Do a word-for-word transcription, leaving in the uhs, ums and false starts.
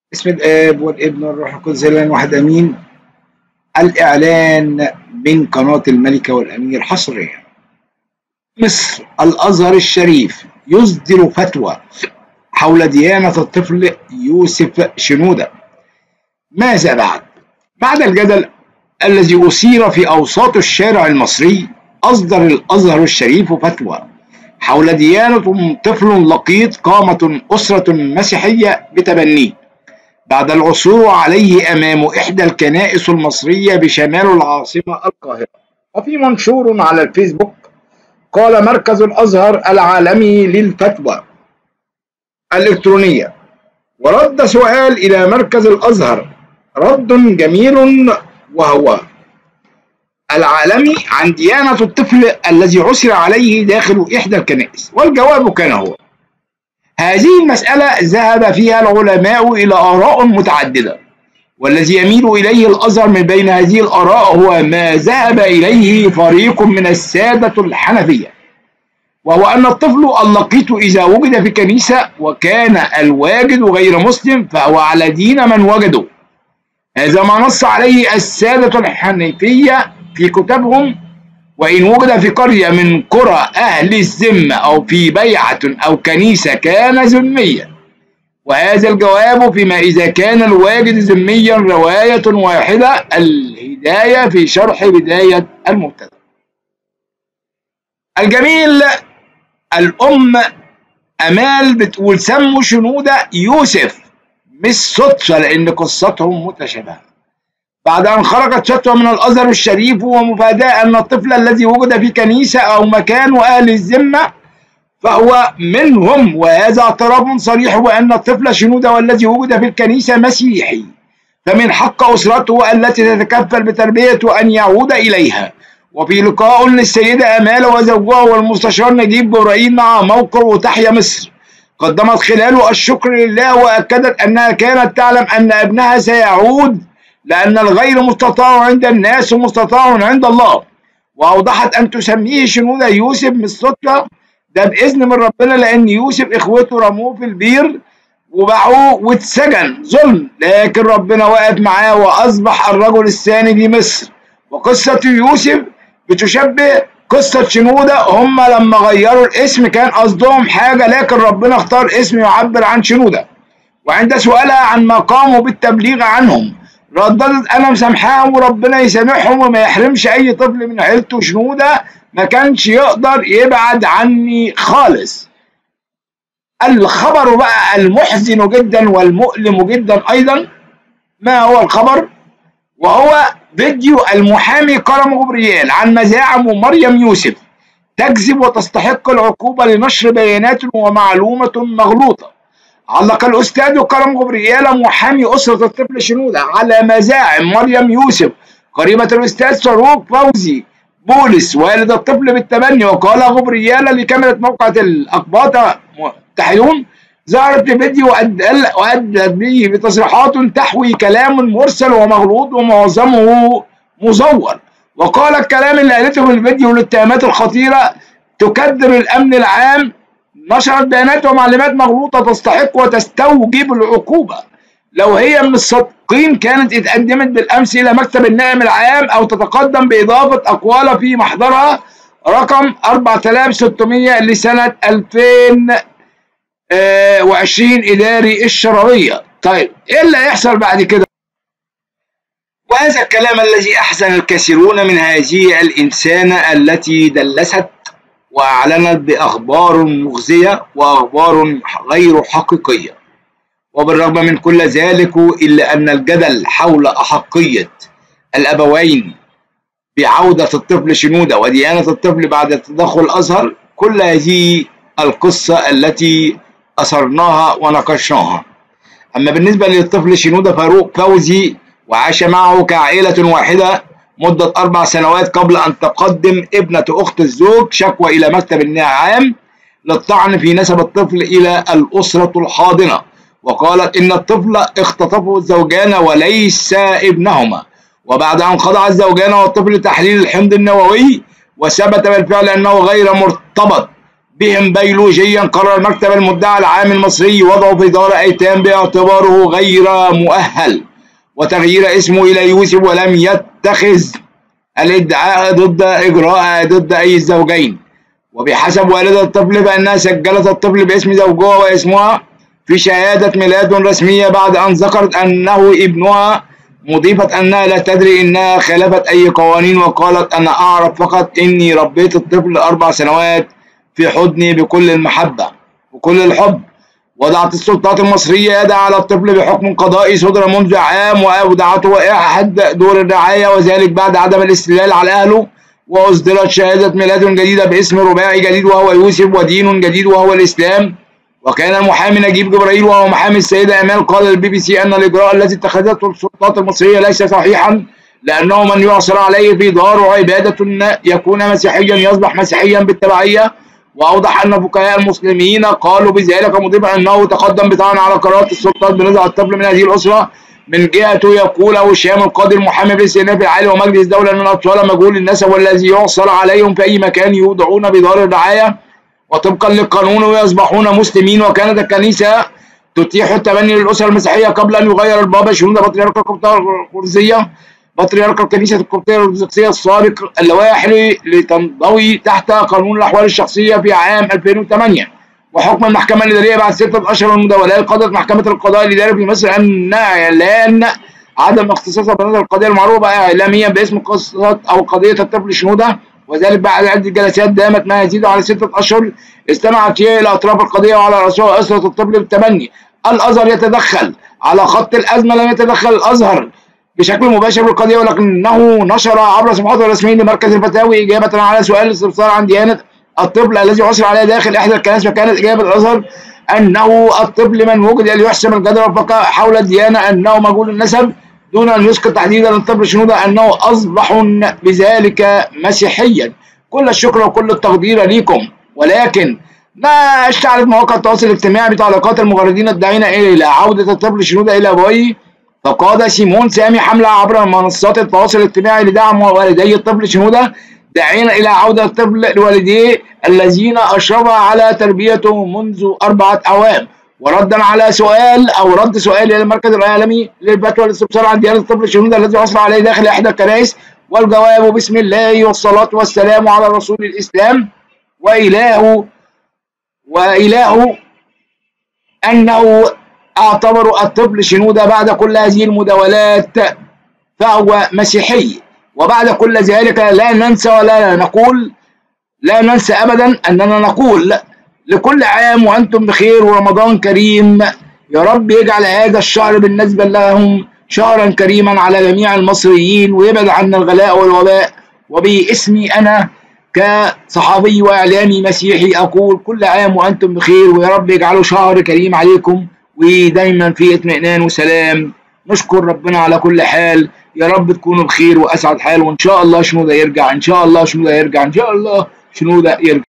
باسم الآب والابن والروح القدس الإله الواحد آمين. الإعلان من قناة الملكة والأمير حصريا. مصر الأزهر الشريف يصدر فتوى حول ديانة الطفل يوسف شنودة. ماذا بعد؟ بعد الجدل الذي أثير في أوساط الشارع المصري، أصدر الأزهر الشريف فتوى حول ديانة طفل لقيط قامت أسرة مسيحية بتبنيه بعد العثور عليه أمام إحدى الكنائس المصرية بشمال العاصمة القاهرة. وفي منشور على الفيسبوك قال مركز الأزهر العالمي للفتوى الإلكترونية، ورد سؤال إلى مركز الأزهر رد جميل وهو العالمي عن ديانة الطفل الذي عثر عليه داخل إحدى الكنائس. والجواب كان هو: هذه المسألة ذهب فيها العلماء إلى آراء متعددة، والذي يميل إليه الأزهر من بين هذه الآراء هو ما ذهب إليه فريق من السادة الحنفية، وهو أن الطفل اللقيط إذا وجد في كنيسة وكان الواجد غير مسلم فهو على دين من وجده. هذا ما نص عليه السادة الحنفية في كتبهم. وإن وجد في قرية من قرى أهل الذمة أو في بيعة أو كنيسة كان ذميا. وهذا الجواب فيما إذا كان الواجد ذميا رواية واحدة. الهداية في شرح بداية المبتدأ. الجميل الأم أمال بتقول سموا شنودة يوسف، مش صدفة لأن قصتهم متشابهة. بعد أن خرجت فتوى من الأزهر الشريف ومفاداة أن الطفل الذي وجد في كنيسة أو مكان أهل الذمة فهو منهم، وهذا اعتراف صريح بأن الطفل شنودة والذي وجد في الكنيسة مسيحي، فمن حق أسرته التي تتكفل بتربيته أن يعود إليها. وفي لقاء للسيدة أمال وزوجها والمستشار نجيب إبراهيم مع موقع تحيا مصر، قدمت خلاله الشكر لله وأكدت أنها كانت تعلم أن ابنها سيعود، لأن الغير مستطاع عند الناس ومستطاع عند الله. وأوضحت أن تسميه شنودة يوسف مش صدفة، ده بإذن من ربنا، لأن يوسف إخوته رموه في البير وباعوه واتسجن ظلم، لكن ربنا واقف معاه وأصبح الرجل الثاني في مصر. وقصة يوسف بتشبه قصة شنودة، هم لما غيروا الاسم كان قصدهم حاجة، لكن ربنا اختار اسم يعبر عن شنودة. وعند سؤالها عن ما قاموا بالتبليغ عنهم رددت أنا مسامحاهم وربنا يسامحهم وما يحرمش أي طفل من عيلته. شنودة ما كانش يقدر يبعد عني خالص. الخبر بقى المحزن جدا والمؤلم جدا أيضا. ما هو الخبر؟ وهو فيديو المحامي كرم غبريال عن مزاعم مريم يوسف تكذب وتستحق العقوبة لنشر بيانات ومعلومة مغلوطة. علق الأستاذ كرم غبريال محامي أسرة الطفل شنودة على مزاعم مريم يوسف قريبة الأستاذ صاروخ فوزي بولس والد الطفل بالتبني. وقال غبريال لكاميرا موقع الأقباط تحيون ظهرت في فيديو وأدت به بتصريحات تحوي كلام مرسل ومغلوط ومعظمه مزور. وقال الكلام اللي قالته في الفيديو الاتهامات الخطيرة تكدر الأمن العام، نشرت بيانات ومعلومات مغلوطة تستحق وتستوجب العقوبة. لو هي من الصادقين كانت اتقدمت بالأمس إلى مكتب النائب العام أو تتقدم بإضافة أقوالها في محضرها رقم أربعة آلاف وستمية لسنة ألفين وعشرين إداري الشرعية. طيب إيه اللي هيحصل بعد كده؟ وهذا الكلام الذي أحزن الكثيرون من هذه الإنسانة التي دلست وأعلنت بأخبار مخزية وأخبار غير حقيقية. وبالرغم من كل ذلك إلا أن الجدل حول أحقية الأبوين بعودة الطفل شنودة وديانة الطفل بعد تدخل الأزهر، كل هذه القصة التي أثرناها وناقشناها. أما بالنسبة للطفل شنودة فاروق فوزي وعاش معه كعائلة واحدة مدة أربع سنوات قبل أن تقدم ابنة أخت الزوج شكوى إلى مكتب النائب العام للطعن في نسب الطفل إلى الأسرة الحاضنة، وقالت إن الطفل اختطفه الزوجان وليس ابنهما. وبعد أن خضع الزوجان والطفل لتحليل الحمض النووي وثبت بالفعل أنه غير مرتبط بهم بيولوجيا، قرر المكتب المدعي العام المصري وضعه في دار أيتام باعتباره غير مؤهل وتغيير اسمه إلى يوسف، ولم يتخذ الادعاء ضد إجراء ضد أي الزوجين. وبحسب والدة الطفل فإنها سجلت الطفل باسم زوجها واسمها في شهادة ميلاد رسمية بعد أن ذكرت أنه ابنها، مضيفة أنها لا تدري أنها خالفت أي قوانين، وقالت: أنا أعرف فقط أني ربيت الطفل أربع سنوات في حضني بكل المحبة وكل الحب. وضعت السلطات المصرية يدها على الطفل بحكم قضائي صدر منذ عام وأودعته أحد دور الرعاية، وذلك بعد عدم الاستدلال على أهله. وأصدرت شهادة ميلاد جديدة باسم رباعي جديد وهو يوسف، ودين جديد وهو الإسلام. وكان المحامي نجيب جبرائيل وهو محامي السيدة أمال قال للبي بي سي أن الإجراء الذي اتخذته السلطات المصرية ليس صحيحا، لأنه من يعثر عليه في دار عبادة يكون مسيحيا يصبح مسيحيا بالتبعية. وأوضح أن فقهاء المسلمين قالوا بذلك، مضيفا أنه تقدم بطعن على قرارات السلطات بنزع الطفل من هذه الأسرة. من جهته يقول هشام القاضي المحامي بالاستئناف العالي ومجلس الدولة أن الأطفال مجهول النسب والذي يعثر عليهم في أي مكان يوضعون بدار الرعاية وطبقا للقانون ويصبحون مسلمين. وكانت الكنيسة تتيح التبني للأسرة المسيحية قبل أن يغير البابا شنودة بطريرك القبطية الأرثوذكسية بطريرك الكنيسة القبطية الأرثوذكسية السابق اللوائح لتنضوي تحت قانون الأحوال الشخصية في عام ألفين وثمانية. وحكم المحكمة الإدارية بعد ستة أشهر من المداولات، قضت محكمة القضاء الإداري في مصر أن إعلان عدم اختصاصها بنظر القضية المعروفة إعلاميا باسم قصة أو قضية الطفل شنودة، وذلك بعد عدة جلسات دامت ما يزيد على ستة أشهر استمعت فيها إلى أطراف القضية وعلى رأسها أسرة الطفل بالتبني. الأزهر يتدخل على خط الأزمة، لم يتدخل الأزهر بشكل مباشر بالقضية، ولكنه نشر عبر صفحاته الرسمية لمركز الفتاوي إجابة على سؤال الاستفسار عن ديانة الطفل الذي عثر عليه داخل إحدى الكنائس. وكانت إجابة الأزهر أنه الطفل من وجد ليحسم الجدل والبقاء حول الديانة أنه مجهول النسب، دون أن يسقط تحديدا الطفل شنودة أنه أصبح بذلك مسيحيا. كل الشكر وكل التقدير ليكم. ولكن ما اشتعلت مواقع التواصل الاجتماعي بتعليقات المغردين الداعين إلى عودة الطفل شنودة إلى أبويه. فقاد سيمون سامي حملة عبر منصات التواصل الاجتماعي لدعم والدي الطفل شنودة، داعين إلى عودة الطفل لوالديه الذين أشرف على تربيته منذ أربعة أعوام. وردا على سؤال أو رد سؤال إلى المركز العالمي للفتوى والاستفسار عن ديانة الطفل شنودة الذي عثر عليه داخل إحدى الكنائس، والجواب بسم الله والصلاة والسلام على رسول الإسلام وإله وإله أنه اعتبروا الطفل شنودة بعد كل هذه المداولات فهو مسيحي. وبعد كل ذلك لا ننسى ولا نقول لا ننسى أبدا أننا نقول لكل عام وأنتم بخير ورمضان كريم. يا رب يجعل هذا الشهر بالنسبة لهم شهرا كريما على جميع المصريين ويبعد عنا الغلاء والوباء. وباسمي أنا كصحفي وإعلامي مسيحي أقول كل عام وأنتم بخير، ويا رب يجعله شهر كريم عليكم ودايما في اطمئنان وسلام. نشكر ربنا على كل حال. يا رب تكونوا بخير وأسعد حال، وإن شاء الله شنودة يرجع، إن شاء الله شنودة يرجع، إن شاء الله شنودة يرجع.